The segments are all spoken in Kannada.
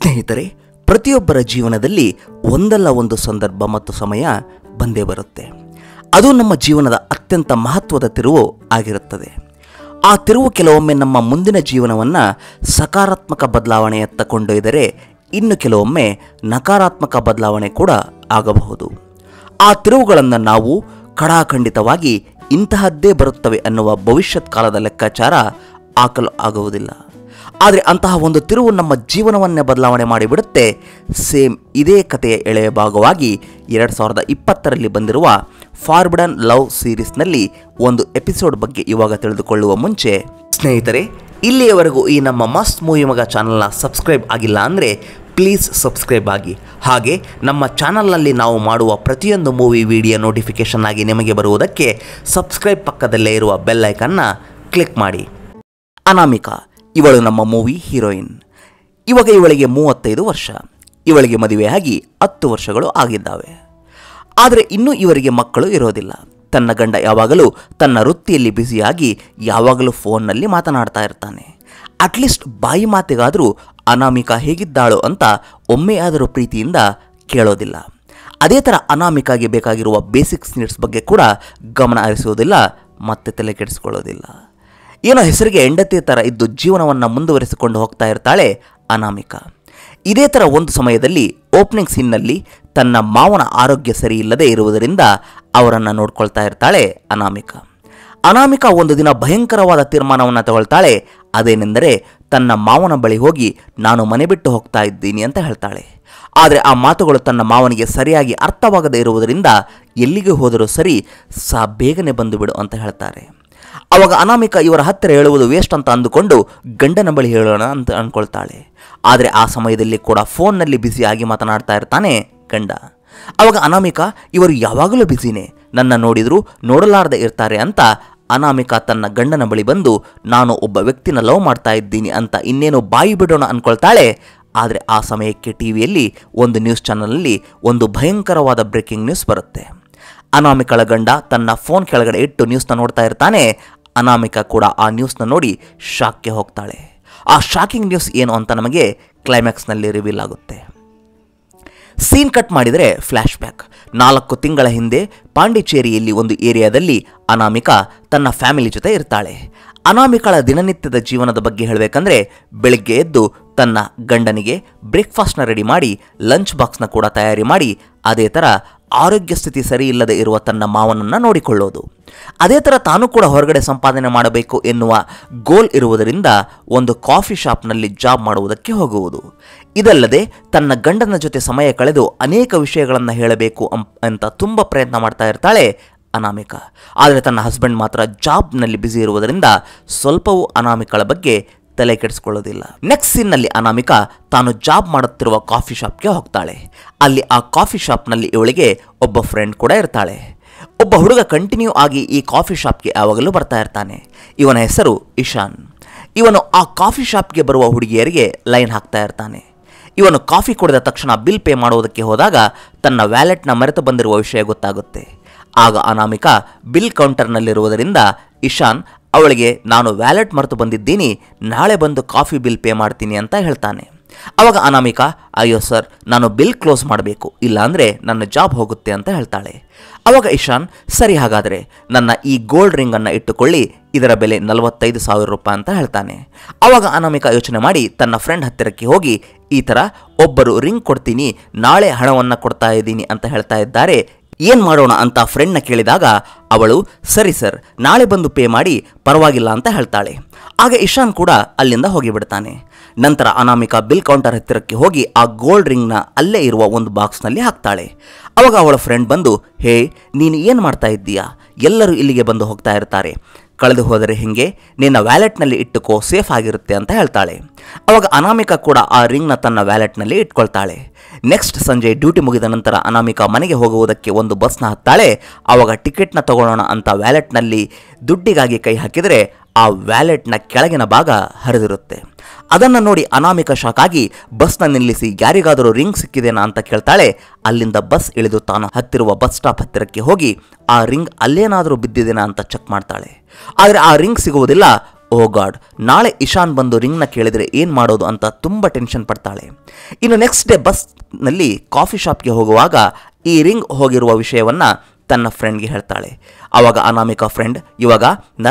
ಸ್ನೇಹಿತರೆ, ಪ್ರತಿಯೊಬ್ಬರ ಜೀವನದಲ್ಲಿ ಒಂದಲ್ಲ ಒಂದು ಸಂದರ್ಭ ಮತ್ತು ಸಮಯ ಬಂದೇ ಬರುತ್ತೆ. ಅದು ನಮ್ಮ ಜೀವನದ ಅತ್ಯಂತ ಮಹತ್ವದ ತಿರುವು ಆಗಿರುತ್ತದೆ. ಆ ತಿರುವು ಕೆಲವೊಮ್ಮೆ ನಮ್ಮ ಮುಂದಿನ ಜೀವನವನ್ನು ಸಕಾರಾತ್ಮಕ ಬದಲಾವಣೆಯತ್ತ ಕೊಂಡೊಯ್ದರೆ, ಇನ್ನು ಕೆಲವೊಮ್ಮೆ ನಕಾರಾತ್ಮಕ ಬದಲಾವಣೆ ಕೂಡ ಆಗಬಹುದು. ಆ ತಿರುವುಗಳನ್ನು ನಾವು ಖಡಾಖಂಡಿತವಾಗಿ ಇಂತಹದ್ದೇ ಬರುತ್ತವೆ ಅನ್ನುವ ಭವಿಷ್ಯತ್ ಕಾಲದ ಲೆಕ್ಕಾಚಾರ ಹಾಕಲು ಆಗುವುದಿಲ್ಲ. ಆದರೆ ಅಂತಹ ಒಂದು ತಿರುವು ನಮ್ಮ ಜೀವನವನ್ನೇ ಬದಲಾವಣೆ ಮಾಡಿಬಿಡುತ್ತೆ. ಸೇಮ್ ಇದೇ ಕಥೆಯ ಎಳೆಯ ಭಾಗವಾಗಿ 2020ರಲ್ಲಿ ಬಂದಿರುವ ಫಾರ್ಬಿಡನ್ ಲವ್ ಸೀರೀಸ್ನಲ್ಲಿ ಒಂದು ಎಪಿಸೋಡ್ ಬಗ್ಗೆ ಇವಾಗ ತಿಳಿದುಕೊಳ್ಳುವ ಮುಂಚೆ, ಸ್ನೇಹಿತರೆ, ಇಲ್ಲಿಯವರೆಗೂ ಈ ನಮ್ಮ ಮಸ್ತ್ ಮೂವಿ ಮಗ ಚಾನಲ್ನ ಸಬ್ಸ್ಕ್ರೈಬ್ ಆಗಿಲ್ಲ ಅಂದರೆ ಪ್ಲೀಸ್ ಸಬ್ಸ್ಕ್ರೈಬ್ ಆಗಿ. ಹಾಗೆ ನಮ್ಮ ಚಾನಲ್ನಲ್ಲಿ ನಾವು ಮಾಡುವ ಪ್ರತಿಯೊಂದು ಮೂವಿ ವಿಡಿಯೋ ನೋಟಿಫಿಕೇಷನ್ ಆಗಿ ನಿಮಗೆ ಬರುವುದಕ್ಕೆ ಸಬ್ಸ್ಕ್ರೈಬ್ ಪಕ್ಕದಲ್ಲೇ ಇರುವ ಬೆಲ್ ಐಕನ್ನ ಕ್ಲಿಕ್ ಮಾಡಿ. ಅನಾಮಿಕಾ, ಇವಳು ನಮ್ಮ ಮೂವಿ ಹೀರೋಯಿನ್. ಇವಾಗ ಇವಳಿಗೆ 35 ವರ್ಷ. ಇವಳಿಗೆ ಮದುವೆಯಾಗಿ 10 ವರ್ಷಗಳು ಆಗಿದ್ದಾವೆ. ಆದರೆ ಇನ್ನೂ ಇವರಿಗೆ ಮಕ್ಕಳು ಇರೋದಿಲ್ಲ. ತನ್ನ ಗಂಡ ಯಾವಾಗಲೂ ತನ್ನ ವೃತ್ತಿಯಲ್ಲಿ ಬ್ಯುಸಿಯಾಗಿ ಯಾವಾಗಲೂ ಫೋನ್ನಲ್ಲಿ ಮಾತನಾಡ್ತಾ ಇರ್ತಾನೆ. ಅಟ್ಲೀಸ್ಟ್ ಬಾಯಿ ಮಾತಿಗಾದರೂ ಅನಾಮಿಕಾ ಹೇಗಿದ್ದಾಳು ಅಂತ ಒಮ್ಮೆಯಾದರೂ ಪ್ರೀತಿಯಿಂದ ಕೇಳೋದಿಲ್ಲ. ಅದೇ ಥರ ಅನಾಮಿಕಾಗೆ ಬೇಕಾಗಿರುವ ಬೇಸಿಕ್ಸ್ ನೀಡ್ಸ್ ಬಗ್ಗೆ ಕೂಡ ಗಮನ ಹರಿಸುವುದಿಲ್ಲ, ಮತ್ತೆ ತಲೆ ಕೆಡಿಸ್ಕೊಳ್ಳೋದಿಲ್ಲ. ಏನೋ ಹೆಸರಿಗೆ ಹೆಂಡತಿ ಥರ ಇದ್ದು ಜೀವನವನ್ನು ಮುಂದುವರಿಸಿಕೊಂಡು ಹೋಗ್ತಾ ಇರ್ತಾಳೆ ಅನಾಮಿಕಾ. ಇದೇ ಥರ ಒಂದು ಸಮಯದಲ್ಲಿ ಓಪನಿಂಗ್ ಸೀನ್ನಲ್ಲಿ ತನ್ನ ಮಾವನ ಆರೋಗ್ಯ ಸರಿ ಇಲ್ಲದೆ ಇರುವುದರಿಂದ ಅವರನ್ನು ನೋಡ್ಕೊಳ್ತಾ ಇರ್ತಾಳೆ ಅನಾಮಿಕಾ. ಅನಾಮಿಕಾ ಒಂದು ದಿನ ಭಯಂಕರವಾದ ತೀರ್ಮಾನವನ್ನು ತಗೊಳ್ತಾಳೆ. ಅದೇನೆಂದರೆ, ತನ್ನ ಮಾವನ ಬಳಿ ಹೋಗಿ ನಾನು ಮನೆ ಬಿಟ್ಟು ಹೋಗ್ತಾ ಇದ್ದೀನಿ ಅಂತ ಹೇಳ್ತಾಳೆ. ಆದರೆ ಆ ಮಾತುಗಳು ತನ್ನ ಮಾವನಿಗೆ ಸರಿಯಾಗಿ ಅರ್ಥವಾಗದೇ ಇರುವುದರಿಂದ ಎಲ್ಲಿಗೆ ಹೋದರೂ ಸರಿ ಬೇಗನೆ ಬಂದು ಬಿಡು ಅಂತ ಹೇಳ್ತಾರೆ. ಅವಾಗ ಅನಾಮಿಕಾ ಇವರ ಹತ್ತಿರ ಹೇಳುವುದು ವೇಸ್ಟ್ ಅಂತ ಅಂದುಕೊಂಡು ಗಂಡನ ಬಳಿ ಹೇಳೋಣ ಅಂತ ಅಂದ್ಕೊಳ್ತಾಳೆ. ಆದರೆ ಆ ಸಮಯದಲ್ಲಿ ಕೂಡ ಫೋನ್ನಲ್ಲಿ ಬ್ಯುಸಿಯಾಗಿ ಮಾತನಾಡ್ತಾ ಇರ್ತಾನೆ ಗಂಡ. ಅವಾಗ ಅನಾಮಿಕಾ, ಇವರು ಯಾವಾಗಲೂ ಬ್ಯುಸಿನೇ, ನನ್ನ ನೋಡಿದರೂ ನೋಡಲಾರದೆ ಇರ್ತಾರೆ ಅಂತ ಅನಾಮಿಕಾ ತನ್ನ ಗಂಡನ ಬಳಿ ಬಂದು ನಾನು ಒಬ್ಬ ವ್ಯಕ್ತಿನ ಲವ್ ಮಾಡ್ತಾ ಇದ್ದೀನಿ ಅಂತ ಇನ್ನೇನು ಬಾಯಿ ಬಿಡೋಣ ಅಂದ್ಕೊಳ್ತಾಳೆ. ಆದರೆ ಆ ಸಮಯಕ್ಕೆ ಟಿವಿಯಲ್ಲಿ ಒಂದು ನ್ಯೂಸ್ ಚಾನಲಲ್ಲಿ ಒಂದು ಭಯಂಕರವಾದ ಬ್ರೇಕಿಂಗ್ ನ್ಯೂಸ್ ಬರುತ್ತೆ. ಅನಾಮಿಕಳ ಗಂಡ ತನ್ನ ಫೋನ್ ಕೆಳಗಡೆ ಇಟ್ಟು ನ್ಯೂಸ್ನ ನೋಡ್ತಾ ಇರ್ತಾನೆ. ಅನಾಮಿಕಾ ಕೂಡ ಆ ನ್ಯೂಸ್ನ ನೋಡಿ ಶಾಕ್ಗೆ ಹೋಗ್ತಾಳೆ. ಆ ಶಾಕಿಂಗ್ ನ್ಯೂಸ್ ಏನು ಅಂತ ನಮಗೆ ಕ್ಲೈಮ್ಯಾಕ್ಸ್ನಲ್ಲಿ ರಿವೀಲ್ ಆಗುತ್ತೆ. ಸೀನ್ ಕಟ್ ಮಾಡಿದರೆ ಫ್ಲ್ಯಾಶ್ ಬ್ಯಾಕ್. 4 ತಿಂಗಳ ಹಿಂದೆ ಪಾಂಡಿಚೇರಿಯಲ್ಲಿ ಒಂದು ಏರಿಯಾದಲ್ಲಿ ಅನಾಮಿಕಾ ತನ್ನ ಫ್ಯಾಮಿಲಿ ಜೊತೆ ಇರ್ತಾಳೆ. ಅನಾಮಿಕಳ ದಿನನಿತ್ಯದ ಜೀವನದ ಬಗ್ಗೆ ಹೇಳಬೇಕಂದ್ರೆ, ಬೆಳಗ್ಗೆ ಎದ್ದು ತನ್ನ ಗಂಡನಿಗೆ ಬ್ರೇಕ್ಫಾಸ್ಟ್ನ ರೆಡಿ ಮಾಡಿ ಲಂಚ್ ಬಾಕ್ಸ್ನ ಕೂಡ ತಯಾರಿ ಮಾಡಿ, ಅದೇ ಥರ ಆರೋಗ್ಯ ಸ್ಥಿತಿ ಸರಿ ಇಲ್ಲದೆ ಇರುವ ತನ್ನ ಮಾವನನ್ನು ನೋಡಿಕೊಳ್ಳೋದು. ಅದೇ ಥರ ತಾನು ಕೂಡ ಹೊರಗಡೆ ಸಂಪಾದನೆ ಮಾಡಬೇಕು ಎನ್ನುವ ಗೋಲ್ ಇರುವುದರಿಂದ ಒಂದು ಕಾಫಿ ಶಾಪ್ನಲ್ಲಿ ಜಾಬ್ ಮಾಡುವುದಕ್ಕೆ ಹೋಗುವುದು. ಇದಲ್ಲದೆ ತನ್ನ ಗಂಡನ ಜೊತೆ ಸಮಯ ಕಳೆದು ಅನೇಕ ವಿಷಯಗಳನ್ನು ಹೇಳಬೇಕು ಅಂತ ತುಂಬ ಪ್ರಯತ್ನ ಮಾಡ್ತಾ ಇರ್ತಾಳೆ ಅನಾಮಿಕಾ. ಆದರೆ ತನ್ನ ಹಸ್ಬೆಂಡ್ ಮಾತ್ರ ಜಾಬ್ನಲ್ಲಿ ಬ್ಯುಸಿ ಇರುವುದರಿಂದ ಸ್ವಲ್ಪವೂ ಅನಾಮಿಕಳ ಬಗ್ಗೆ ತಲೆ ಕೆಡಿಸ್ಕೊಳ್ಳೋದಿಲ್ಲ. ನೆಕ್ಸ್ಟ್ ಸೀನ್ನಲ್ಲಿ ಅನಾಮಿಕಾ ತಾನು ಜಾಬ್ ಮಾಡುತ್ತಿರುವ ಕಾಫಿ ಶಾಪ್ಗೆ ಹೋಗ್ತಾಳೆ. ಅಲ್ಲಿ ಆ ಕಾಫಿ ಶಾಪ್ನಲ್ಲಿ ಇವಳಿಗೆ ಒಬ್ಬ ಫ್ರೆಂಡ್ ಕೂಡ ಇರ್ತಾಳೆ. ಒಬ್ಬ ಹುಡುಗ ಕಂಟಿನ್ಯೂ ಆಗಿ ಈ ಕಾಫಿ ಶಾಪ್ಗೆ ಯಾವಾಗಲೂ ಬರ್ತಾ ಇರ್ತಾನೆ. ಇವನ ಹೆಸರು ಇಶಾನ್. ಇವನು ಆ ಕಾಫಿ ಶಾಪ್ಗೆ ಬರುವ ಹುಡುಗಿಯರಿಗೆ ಲೈನ್ ಹಾಕ್ತಾ ಇರ್ತಾನೆ. ಇವನು ಕಾಫಿ ಕುಡಿದ ತಕ್ಷಣ ಬಿಲ್ ಪೇ ಮಾಡುವುದಕ್ಕೆ ಹೋದಾಗ ತನ್ನ ವ್ಯಾಲೆಟ್ನ ಮರೆತು ಬಂದಿರುವ ವಿಷಯ ಗೊತ್ತಾಗುತ್ತೆ. ಆಗ ಅನಾಮಿಕಾ ಬಿಲ್ ಕೌಂಟರ್ನಲ್ಲಿರುವುದರಿಂದ ಇಶಾನ್ ಅವಳಿಗೆ ನಾನು ವ್ಯಾಲೆಟ್ ಮರೆತು ಬಂದಿದ್ದೀನಿ, ನಾಳೆ ಬಂದು ಕಾಫಿ ಬಿಲ್ ಪೇ ಮಾಡ್ತೀನಿ ಅಂತ ಹೇಳ್ತಾನೆ. ಅವಾಗ ಅನಾಮಿಕಾ, ಅಯ್ಯೋ ಸರ್, ನಾನು ಬಿಲ್ ಕ್ಲೋಸ್ ಮಾಡಬೇಕು, ಇಲ್ಲಾಂದರೆ ನನ್ನ ಜಾಬ್ ಹೋಗುತ್ತೆ ಅಂತ ಹೇಳ್ತಾಳೆ. ಅವಾಗ ಇಶಾನ್, ಸರಿ, ಹಾಗಾದರೆ ನನ್ನ ಈ ಗೋಲ್ಡ್ ರಿಂಗನ್ನು ಇಟ್ಟುಕೊಳ್ಳಿ, ಇದರ ಬೆಲೆ 45,000 ರೂಪಾಯಿ ಅಂತ ಹೇಳ್ತಾನೆ. ಅವಾಗ ಅನಾಮಿಕಾ ಯೋಚನೆ ಮಾಡಿ ತನ್ನ ಫ್ರೆಂಡ್ ಹತ್ತಿರಕ್ಕೆ ಹೋಗಿ, ಈ ಥರ ಒಬ್ಬರು ರಿಂಗ್ ಕೊಡ್ತೀನಿ, ನಾಳೆ ಹಣವನ್ನು ಕೊಡ್ತಾ ಇದ್ದೀನಿ ಅಂತ ಹೇಳ್ತಾ ಇದ್ದಾರೆ, ಏನು ಮಾಡೋಣ ಅಂತ ಫ್ರೆಂಡ್ನ ಕೇಳಿದಾಗ ಅವಳು, ಸರಿ ಸರ್, ನಾಳೆ ಬಂದು ಪೇ ಮಾಡಿ, ಪರವಾಗಿಲ್ಲ ಅಂತ ಹೇಳ್ತಾಳೆ. ಆಗ ಇಶಾನ್ ಕೂಡ ಅಲ್ಲಿಂದ ಹೋಗಿಬಿಡ್ತಾನೆ. ನಂತರ ಅನಾಮಿಕಾ ಬಿಲ್ ಕೌಂಟರ್ ಹತ್ತಿರಕ್ಕೆ ಹೋಗಿ ಆ ಗೋಲ್ಡ್ ರಿಂಗ್ನ ಅಲ್ಲೇ ಇರುವ ಒಂದು ಬಾಕ್ಸ್ನಲ್ಲಿ ಹಾಕ್ತಾಳೆ. ಅವಾಗ ಅವಳ ಫ್ರೆಂಡ್ ಬಂದು, ಹೇ, ನೀನು ಏನು ಮಾಡ್ತಾ ಇದ್ದೀಯಾ? ಎಲ್ಲರೂ ಇಲ್ಲಿಗೆ ಬಂದು ಹೋಗ್ತಾ ಇರ್ತಾರೆ, ಕಳೆದು ಹೋದರೆ ಹೇಗೆ, ನಿನ್ನ ವ್ಯಾಲೆಟ್ನಲ್ಲಿ ಇಟ್ಟುಕೋ, ಸೇಫ್ ಆಗಿರುತ್ತೆ ಅಂತ ಹೇಳ್ತಾಳೆ. ಅವಾಗ ಅನಾಮಿಕಾ ಕೂಡ ಆ ರಿಂಗ್ನ ತನ್ನ ವ್ಯಾಲೆಟ್ನಲ್ಲಿ ಇಟ್ಕೊಳ್ತಾಳೆ. ನೆಕ್ಸ್ಟ್ ಸಂಜೆ ಡ್ಯೂಟಿ ಮುಗಿದ ನಂತರ ಅನಾಮಿಕಾ ಮನೆಗೆ ಹೋಗುವುದಕ್ಕೆ ಒಂದು ಬಸ್ನ ಹತ್ತಾಳೆ. ಆವಾಗ ಟಿಕೆಟ್ನ ತಗೊಳ್ಳೋಣ ಅಂತ ವ್ಯಾಲೆಟ್ನಲ್ಲಿ ದುಡ್ಡಿಗಾಗಿ ಕೈ ಹಾಕಿದರೆ ಆ ವ್ಯಾಲೆಟ್ನ ಕೆಳಗಿನ ಭಾಗ ಹರಿದಿರುತ್ತೆ. ಅದನ್ನು ನೋಡಿ ಅನಾಮಿಕಾ ಶಾಕ್ ಆಗಿ ಬಸ್ನ ನಿಲ್ಲಿಸಿ ಯಾರಿಗಾದರೂ ರಿಂಗ್ ಸಿಕ್ಕಿದೇನಾ ಅಂತ ಕೇಳ್ತಾಳೆ. ಅಲ್ಲಿಂದ ಬಸ್ ಇಳಿದು ತಾನು ಹತ್ತಿರುವ ಬಸ್ ಸ್ಟಾಪ್ ಹತ್ತಿರಕ್ಕೆ ಹೋಗಿ ಆ ರಿಂಗ್ ಅಲ್ಲೇನಾದರೂ ಬಿದ್ದಿದೆನಾ ಅಂತ ಚೆಕ್ ಮಾಡ್ತಾಳೆ. ಆದರೆ ಆ ರಿಂಗ್ ಸಿಗುವುದಿಲ್ಲ. ಓ ಗಾಡ್, ನಾಳೆ ಇಶಾನ್ ಬಂದು ರಿಂಗ್ನ ಕೇಳಿದರೆ ಏನು ಮಾಡೋದು ಅಂತ ತುಂಬ ಟೆನ್ಷನ್ ಪಡ್ತಾಳೆ. ಇನ್ನು ನೆಕ್ಸ್ಟ್ ಡೇ ಬಸ್ನಲ್ಲಿ ಕಾಫಿ ಶಾಪ್ಗೆ ಹೋಗುವಾಗ ಈ ರಿಂಗ್ ಹೋಗಿರುವ ವಿಷಯವನ್ನು ತನ್ನ ಫ್ರೆಂಡ್ಗೆ ಹೇಳ್ತಾಳೆ. ಆವಾಗ ಅನಾಮಿಕಾ ಫ್ರೆಂಡ್, ಇವಾಗ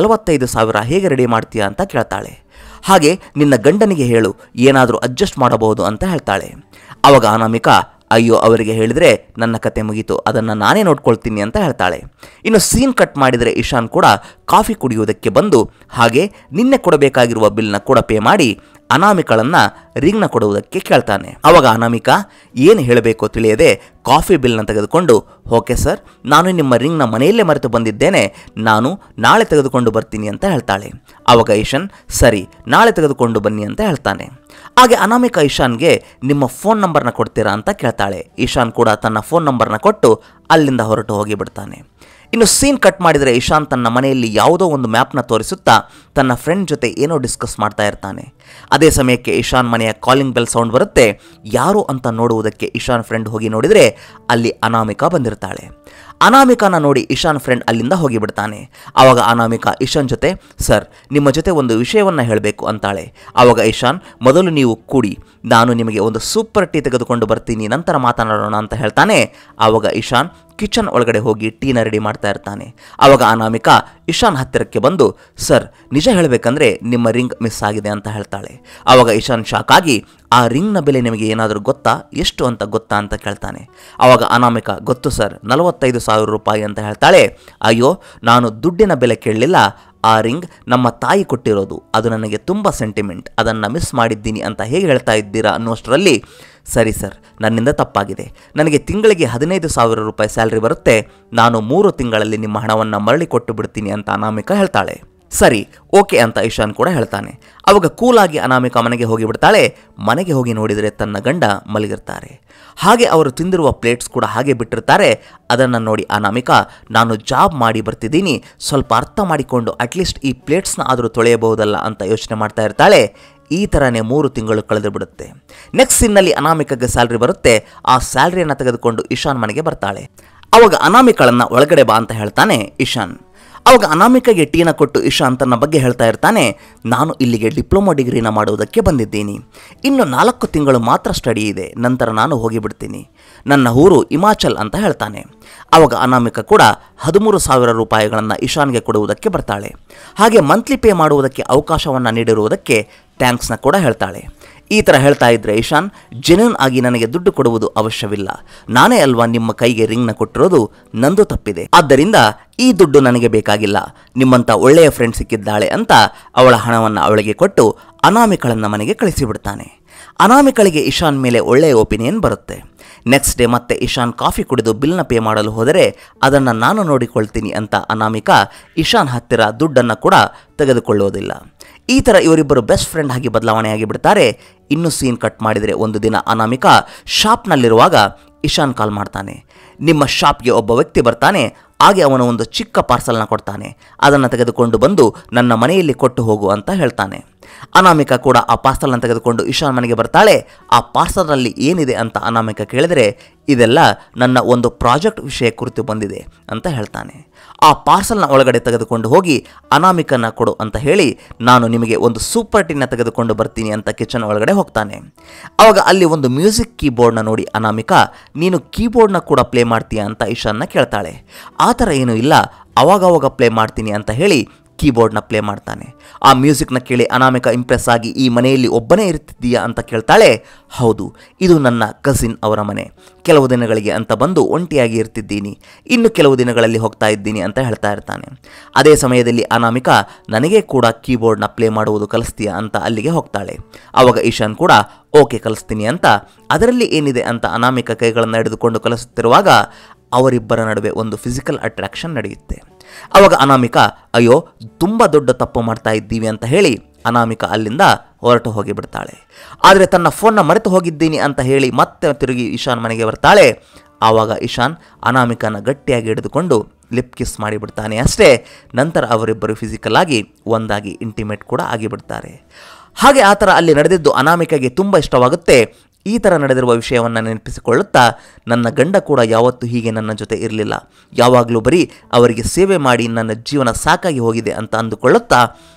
45,000 ಹೇಗೆ ರೆಡಿ ಮಾಡ್ತೀಯಾ ಅಂತ ಕೇಳ್ತಾಳೆ. ಹಾಗೆ ನಿನ್ನ ಗಂಡನಿಗೆ ಹೇಳು, ಏನಾದರೂ ಅಡ್ಜಸ್ಟ್ ಮಾಡಬಹುದು ಅಂತ ಹೇಳ್ತಾಳೆ. ಆವಾಗ ಅನಾಮಿಕಾ, ಅಯ್ಯೋ ಅವರಿಗೆ ಹೇಳಿದರೆ ನನ್ನ ಕತೆ ಮುಗೀತು, ಅದನ್ನು ನಾನೇ ನೋಡ್ಕೊಳ್ತೀನಿ ಅಂತ ಹೇಳ್ತಾಳೆ. ಇನ್ನು ಸೀನ್ ಕಟ್ ಮಾಡಿದರೆ ಇಶಾನ್ ಕೂಡ ಕಾಫಿ ಕುಡಿಯುವುದಕ್ಕೆ ಬಂದು ಹಾಗೆ ನಿನ್ನೆ ಕೊಡಬೇಕಾಗಿರುವ ಬಿಲ್ನ ಕೂಡ ಪೇ ಮಾಡಿ ಅನಾಮಿಕಳನ್ನು ರಿಂಗ್ನ ಕೊಡುವುದಕ್ಕೆ ಕೇಳ್ತಾನೆ. ಆವಾಗ ಅನಾಮಿಕಾ ಏನು ಹೇಳಬೇಕೋ ತಿಳಿಯದೆ ಕಾಫಿ ಬಿಲ್ನ ತೆಗೆದುಕೊಂಡು, ಓಕೆ ಸರ್, ನಾನು ನಿಮ್ಮ ರಿಂಗ್ನ ಮನೆಯಲ್ಲೇ ಮರೆತು ಬಂದಿದ್ದೇನೆ, ನಾನು ನಾಳೆ ತೆಗೆದುಕೊಂಡು ಬರ್ತೀನಿ ಅಂತ ಹೇಳ್ತಾಳೆ. ಆವಾಗ ಇಶಾನ್, ಸರಿ ನಾಳೆ ತೆಗೆದುಕೊಂಡು ಬನ್ನಿ ಅಂತ ಹೇಳ್ತಾನೆ. ಹಾಗೆ ಅನಾಮಿಕಾ ಇಶಾನ್ಗೆ ನಿಮ್ಮ ಫೋನ್ ನಂಬರ್ನ ಕೊಡ್ತೀರಾ ಅಂತ ಕೇಳ್ತಾಳೆ. ಇಶಾನ್ ಕೂಡ ತನ್ನ ಫೋನ್ ನಂಬರ್ನ ಕೊಟ್ಟು ಅಲ್ಲಿಂದ ಹೊರಟು ಹೋಗಿಬಿಡ್ತಾನೆ. ಇನ್ನು ಸೀನ್ ಕಟ್ ಮಾಡಿದರೆ ಇಶಾನ್ ತನ್ನ ಮನೆಯಲ್ಲಿ ಯಾವುದೋ ಒಂದು ಮ್ಯಾಪ್ನ ತೋರಿಸುತ್ತಾ ತನ್ನ ಫ್ರೆಂಡ್ ಜೊತೆ ಏನೋ ಡಿಸ್ಕಸ್ ಮಾಡ್ತಾ ಇರ್ತಾನೆ. ಅದೇ ಸಮಯಕ್ಕೆ ಇಶಾನ್ ಮನೆಯ ಕಾಲಿಂಗ್ ಬೆಲ್ ಸೌಂಡ್ ಬರುತ್ತೆ. ಯಾರು ಅಂತ ನೋಡುವುದಕ್ಕೆ ಇಶಾನ್ ಫ್ರೆಂಡ್ ಹೋಗಿ ನೋಡಿದರೆ ಅಲ್ಲಿ ಅನಾಮಿಕಾ ಬಂದಿರ್ತಾಳೆ. ಅನಾಮಿಕಾನ ನೋಡಿ ಇಶಾನ್ ಫ್ರೆಂಡ್ ಅಲ್ಲಿಂದ ಹೋಗಿಬಿಡ್ತಾನೆ. ಆವಾಗ ಅನಾಮಿಕಾ ಇಶಾನ್ ಜೊತೆ, ಸರ್ ನಿಮ್ಮ ಜೊತೆ ಒಂದು ವಿಷಯವನ್ನು ಹೇಳಬೇಕು ಅಂತಾಳೆ. ಆವಾಗ ಇಶಾನ್, ಮೊದಲು ನೀವು ಕೂಡಿ, ನಾನು ನಿಮಗೆ ಒಂದು ಸೂಪರ್ ಟೀ ತೆಗೆದುಕೊಂಡು ಬರ್ತೀನಿ, ನಂತರ ಮಾತನಾಡೋಣ ಅಂತ ಹೇಳ್ತಾನೆ. ಆವಾಗ ಇಶಾನ್ ಕಿಚನ್ ಒಳಗಡೆ ಹೋಗಿ ಟೀನ ರೆಡಿ ಮಾಡ್ತಾ ಇರ್ತಾನೆ. ಆವಾಗ ಅನಾಮಿಕಾ ಇಶಾನ್ ಹತ್ತಿರಕ್ಕೆ ಬಂದು, ಸರ್ ನಿಜ ಹೇಳಬೇಕಂದ್ರೆ ನಿಮ್ಮ ರಿಂಗ್ ಮಿಸ್ ಆಗಿದೆ ಅಂತ ಹೇಳ್ತಾಳೆ. ಆವಾಗ ಇಶಾನ್ ಶಾಕ್ ಆಗಿ, ಆ ರಿಂಗ್ನ ಬೆಲೆ ನಿಮಗೆ ಏನಾದರೂ ಗೊತ್ತಾ, ಎಷ್ಟು ಅಂತ ಗೊತ್ತಾ ಅಂತ ಕೇಳ್ತಾನೆ. ಆವಾಗ ಅನಾಮಿಕಾ, ಗೊತ್ತು ಸರ್, 45,000 ರೂಪಾಯಿ ಅಂತ ಹೇಳ್ತಾಳೆ. ಅಯ್ಯೋ, ನಾನು ದುಡ್ಡಿನ ಬೆಲೆ ಕೇಳಲಿಲ್ಲ, ಆ ರಿಂಗ್ ನಮ್ಮ ತಾಯಿ ಕೊಟ್ಟಿರೋದು, ಅದು ನನಗೆ ತುಂಬ ಸೆಂಟಿಮೆಂಟ್, ಅದನ್ನು ಮಿಸ್ ಮಾಡಿದ್ದೀನಿ ಅಂತ ಹೇಗೆ ಹೇಳ್ತಾ ಇದ್ದೀರಾ ಅನ್ನುವಷ್ಟರಲ್ಲಿ, ಸರಿ ಸರ್, ನನ್ನಿಂದ ತಪ್ಪಾಗಿದೆ, ನನಗೆ ತಿಂಗಳಿಗೆ 15,000 ರೂಪಾಯಿ ಸ್ಯಾಲ್ರಿ ಬರುತ್ತೆ, ನಾನು 3 ತಿಂಗಳಲ್ಲಿ ನಿಮ್ಮ ಹಣವನ್ನು ಮರಳಿ ಕೊಟ್ಟು ಬಿಡ್ತೀನಿ ಅಂತ ಅನಾಮಿಕಾ ಹೇಳ್ತಾಳೆ. ಸರಿ ಓಕೆ ಅಂತ ಇಶಾನ್ ಕೂಡ ಹೇಳ್ತಾನೆ. ಅವಾಗ ಕೂಲಾಗಿ ಅನಾಮಿಕಾ ಮನೆಗೆ ಹೋಗಿಬಿಡ್ತಾಳೆ. ಮನೆಗೆ ಹೋಗಿ ನೋಡಿದರೆ ತನ್ನ ಗಂಡ ಮಲಗಿರ್ತಾರೆ. ಹಾಗೆ ಅವರು ತಿಂದಿರುವ ಪ್ಲೇಟ್ಸ್ ಕೂಡ ಹಾಗೆ ಬಿಟ್ಟಿರ್ತಾರೆ. ಅದನ್ನು ನೋಡಿ ಅನಾಮಿಕಾ, ನಾನು ಜಾಬ್ ಮಾಡಿ ಬರ್ತಿದ್ದೀನಿ, ಸ್ವಲ್ಪ ಅರ್ಥ ಮಾಡಿಕೊಂಡು ಅಟ್ಲೀಸ್ಟ್ ಈ ಪ್ಲೇಟ್ಸ್ನ ಆದರೂ ತೊಳೆಯಬಹುದಲ್ಲ ಅಂತ ಯೋಚನೆ ಮಾಡ್ತಾ ಇರ್ತಾಳೆ. ಈ ಥರನೇ 3 ತಿಂಗಳು ಕಳೆದು ಬಿಡುತ್ತೆ. ನೆಕ್ಸ್ಟ್ ಸೀನ್ನಲ್ಲಿ ಅನಾಮಿಕಾಗೆ ಸ್ಯಾಲ್ರಿ ಬರುತ್ತೆ. ಆ ಸ್ಯಾಲ್ರಿಯನ್ನು ತೆಗೆದುಕೊಂಡು ಇಶಾನ್ ಮನೆಗೆ ಬರ್ತಾಳೆ. ಅವಾಗ ಅನಾಮಿಕಾಳನ್ನು ಒಳಗಡೆ ಬಾ ಅಂತ ಹೇಳ್ತಾನೆ ಇಶಾನ್. ಅವಾಗ ಅನಾಮಿಕಾಗೆ ಟೀನ ಕೊಟ್ಟು ಇಶಾನ್ ತನ್ನ ಬಗ್ಗೆ ಹೇಳ್ತಾ ಇರ್ತಾನೆ. ನಾನು ಇಲ್ಲಿಗೆ ಡಿಪ್ಲೊಮಾ ಡಿಗ್ರಿನ ಮಾಡುವುದಕ್ಕೆ ಬಂದಿದ್ದೀನಿ, ಇನ್ನು 4 ತಿಂಗಳು ಮಾತ್ರ ಸ್ಟಡಿ ಇದೆ, ನಂತರ ನಾನು ಹೋಗಿಬಿಡ್ತೀನಿ, ನನ್ನ ಊರು ಹಿಮಾಚಲ್ ಅಂತ ಹೇಳ್ತಾನೆ. ಆವಾಗ ಅನಾಮಿಕಾ ಕೂಡ 13,000 ರೂಪಾಯಿಗಳನ್ನು ಇಶಾನ್ಗೆ ಕೊಡುವುದಕ್ಕೆ ಬರ್ತಾಳೆ. ಹಾಗೆ ಮಂತ್ಲಿ ಪೇ ಮಾಡುವುದಕ್ಕೆ ಅವಕಾಶವನ್ನು ನೀಡಿರುವುದಕ್ಕೆ ಥ್ಯಾಂಕ್ಸ್ನ ಕೂಡ ಹೇಳ್ತಾಳೆ. ಈ ಥರ ಹೇಳ್ತಾ ಇದ್ರೆ ಇಶಾನ್, ಜೆನ್ಯೂನ್ ಆಗಿ ನನಗೆ ದುಡ್ಡು ಕೊಡುವುದು ಅವಶ್ಯವಿಲ್ಲ, ನಾನೇ ಅಲ್ವಾ ನಿಮ್ಮ ಕೈಗೆ ರಿಂಗ್ನ ಕೊಟ್ಟಿರೋದು, ನಂದು ತಪ್ಪಿದೆ, ಆದ್ದರಿಂದ ಈ ದುಡ್ಡು ನನಗೆ ಬೇಕಾಗಿಲ್ಲ, ನಿಮ್ಮಂಥ ಒಳ್ಳೆಯ ಫ್ರೆಂಡ್ ಸಿಕ್ಕಿದ್ದಾಳೆ ಅಂತ ಅವಳ ಹಣವನ್ನು ಅವಳಿಗೆ ಕೊಟ್ಟು ಅನಾಮಿಕಳನ್ನ ಮನೆಗೆ ಕಳಿಸಿಬಿಡ್ತಾನೆ. ಅನಾಮಿಕಳಿಗೆ ಇಶಾನ್ ಮೇಲೆ ಒಳ್ಳೆಯ ಒಪಿನಿಯನ್ ಬರುತ್ತೆ. ನೆಕ್ಸ್ಟ್ ಡೇ ಮತ್ತೆ ಇಶಾನ್ ಕಾಫಿ ಕುಡಿದು ಬಿಲ್ನ ಪೇ ಮಾಡಲು ಹೋದರೆ ಅದನ್ನು ನಾನು ನೋಡಿಕೊಳ್ತೀನಿ ಅಂತ ಅನಾಮಿಕಾ ಇಶಾನ್ ಹತ್ತಿರ ದುಡ್ಡನ್ನು ಕೂಡ ತೆಗೆದುಕೊಳ್ಳೋದಿಲ್ಲ. ಈ ಥರ ಇವರಿಬ್ಬರು ಬೆಸ್ಟ್ ಫ್ರೆಂಡ್ ಆಗಿ ಬದಲಾವಣೆ ಆಗಿಬಿಡ್ತಾರೆ. ಇನ್ನು ಸೀನ್ ಕಟ್ ಮಾಡಿದರೆ ಒಂದು ದಿನ ಅನಾಮಿಕಾ ಶಾಪ್ನಲ್ಲಿರುವಾಗ ಇಶಾನ್ ಕಾಲ್ ಮಾಡ್ತಾನೆ. ನಿಮ್ಮ ಶಾಪ್ಗೆ ಒಬ್ಬ ವ್ಯಕ್ತಿ ಬರ್ತಾನೆ, ಹಾಗೆ ಅವನು ಒಂದು ಚಿಕ್ಕ ಪಾರ್ಸಲ್ನ ಕೊಡ್ತಾನೆ, ಅದನ್ನು ತೆಗೆದುಕೊಂಡು ಬಂದು ನನ್ನ ಮನೆಯಲ್ಲಿ ಕೊಟ್ಟು ಹೋಗು ಅಂತ ಹೇಳ್ತಾನೆ. ಅನಾಮಿಕಾ ಕೂಡ ಆ ಪಾರ್ಸಲ್ನ ತೆಗೆದುಕೊಂಡು ಇಶಾನ್ ಮನೆಗೆ ಬರ್ತಾಳೆ. ಆ ಪಾರ್ಸಲ್ನಲ್ಲಿ ಏನಿದೆ ಅಂತ ಅನಾಮಿಕಾ ಕೇಳಿದರೆ, ಇದೆಲ್ಲ ನನ್ನ ಒಂದು ಪ್ರಾಜೆಕ್ಟ್ ವಿಷಯ ಕುರಿತು ಬಂದಿದೆ ಅಂತ ಹೇಳ್ತಾನೆ. ಆ ಪಾರ್ಸಲ್ನ ಒಳಗಡೆ ತೆಗೆದುಕೊಂಡು ಹೋಗಿ ಅನಾಮಿಕನ ಕೊಡು ಅಂತ ಹೇಳಿ, ನಾನು ನಿಮಗೆ ಒಂದು ಸೂಪರ್ ಟೀನ ತೆಗೆದುಕೊಂಡು ಬರ್ತೀನಿ ಅಂತ ಕಿಚನ್ ಒಳಗಡೆ ಹೋಗ್ತಾನೆ. ಆವಾಗ ಅಲ್ಲಿ ಒಂದು ಮ್ಯೂಸಿಕ್ ಕೀಬೋರ್ಡ್ನ ನೋಡಿ ಅನಾಮಿಕಾ, ನೀನು ಕೀಬೋರ್ಡ್ನ ಕೂಡ ಪ್ಲೇ ಮಾಡ್ತೀಯಾ ಅಂತ ಇಶಾನ್ನ ಕೇಳ್ತಾಳೆ. ಆ ಥರ ಏನೂ ಇಲ್ಲ, ಅವಾಗವಾಗ ಪ್ಲೇ ಮಾಡ್ತೀನಿ ಅಂತ ಹೇಳಿ ಕೀಬೋರ್ಡ್ನ ಪ್ಲೇ ಮಾಡ್ತಾನೆ. ಆ ಮ್ಯೂಸಿಕ್ನ ಕೇಳಿ ಅನಾಮಿಕಾ ಇಂಪ್ರೆಸ್ ಆಗಿ, ಈ ಮನೆಯಲ್ಲಿ ಒಬ್ಬನೇ ಇರ್ತಿದ್ದೀಯಾ ಅಂತ ಕೇಳ್ತಾಳೆ. ಹೌದು, ಇದು ನನ್ನ ಕಸಿನ್ ಅವರ ಮನೆ, ಕೆಲವು ದಿನಗಳಿಗೆ ಅಂತ ಬಂದು ಒಂಟಿಯಾಗಿ ಇರ್ತಿದ್ದೀನಿ, ಇನ್ನು ಕೆಲವು ದಿನಗಳಲ್ಲಿ ಹೋಗ್ತಾ ಇದ್ದೀನಿ ಅಂತ ಹೇಳ್ತಾ ಇರ್ತಾನೆ. ಅದೇ ಸಮಯದಲ್ಲಿ ಅನಾಮಿಕಾ, ನನಗೆ ಕೂಡ ಕೀಬೋರ್ಡ್ನ ಪ್ಲೇ ಮಾಡುವುದು ಕಲಿಸ್ತೀಯಾ ಅಂತ ಅಲ್ಲಿಗೆ ಹೋಗ್ತಾಳೆ. ಆವಾಗ ಇಶಾನ್ ಕೂಡ ಓಕೆ ಕಲಿಸ್ತೀನಿ ಅಂತ, ಅದರಲ್ಲಿ ಏನಿದೆ ಅಂತ ಅನಾಮಿಕಾ ಕೈಗಳನ್ನು ಹಿಡಿದುಕೊಂಡು ಕಲಿಸುತ್ತಿರುವಾಗ ಅವರಿಬ್ಬರ ನಡುವೆ ಒಂದು ಫಿಸಿಕಲ್ ಅಟ್ರಾಕ್ಷನ್ ನಡೆಯುತ್ತೆ. ಆವಾಗ ಅನಾಮಿಕಾ, ಅಯ್ಯೋ ತುಂಬ ದೊಡ್ಡ ತಪ್ಪು ಮಾಡ್ತಾ ಇದ್ದೀವಿ ಅಂತ ಹೇಳಿ ಅನಾಮಿಕಾ ಅಲ್ಲಿಂದ ಹೊರಟು ಹೋಗಿಬಿಡ್ತಾಳೆ. ಆದರೆ ತನ್ನ ಫೋನ್ನ ಮರೆತು ಹೋಗಿದ್ದೀನಿ ಅಂತ ಹೇಳಿ ಮತ್ತೆ ತಿರುಗಿ ಇಶಾನ್ ಮನೆಗೆ ಬರ್ತಾಳೆ. ಆವಾಗ ಇಶಾನ್ ಅನಾಮಿಕಾನ ಗಟ್ಟಿಯಾಗಿ ಹಿಡಿದುಕೊಂಡು ಲಿಪ್ ಕಿಸ್ ಮಾಡಿಬಿಡ್ತಾನೆ ಅಷ್ಟೇ. ನಂತರ ಅವರಿಬ್ಬರು ಫಿಸಿಕಲ್ ಆಗಿ ಒಂದಾಗಿ ಇಂಟಿಮೇಟ್ ಕೂಡ ಆಗಿಬಿಡ್ತಾರೆ. ಹಾಗೆ ಆ ಥರ ಅಲ್ಲಿ ನಡೆದಿದ್ದು ಅನಾಮಿಕಾಗೆ ತುಂಬ ಇಷ್ಟವಾಗುತ್ತೆ. ಈ ಥರ ನಡೆದಿರುವ ವಿಷಯವನ್ನು ನೆನಪಿಸಿಕೊಳ್ಳುತ್ತಾ, ನನ್ನ ಗಂಡ ಕೂಡ ಯಾವತ್ತೂ ಹೀಗೆ ನನ್ನ ಜೊತೆ ಇರಲಿಲ್ಲ, ಯಾವಾಗಲೂ ಬರೀ ಅವರಿಗೆ ಸೇವೆ ಮಾಡಿ ನನ್ನ ಜೀವನ ಸಾಕಾಗಿ ಹೋಗಿದೆ ಅಂತ ಅಂದುಕೊಳ್ಳುತ್ತಾ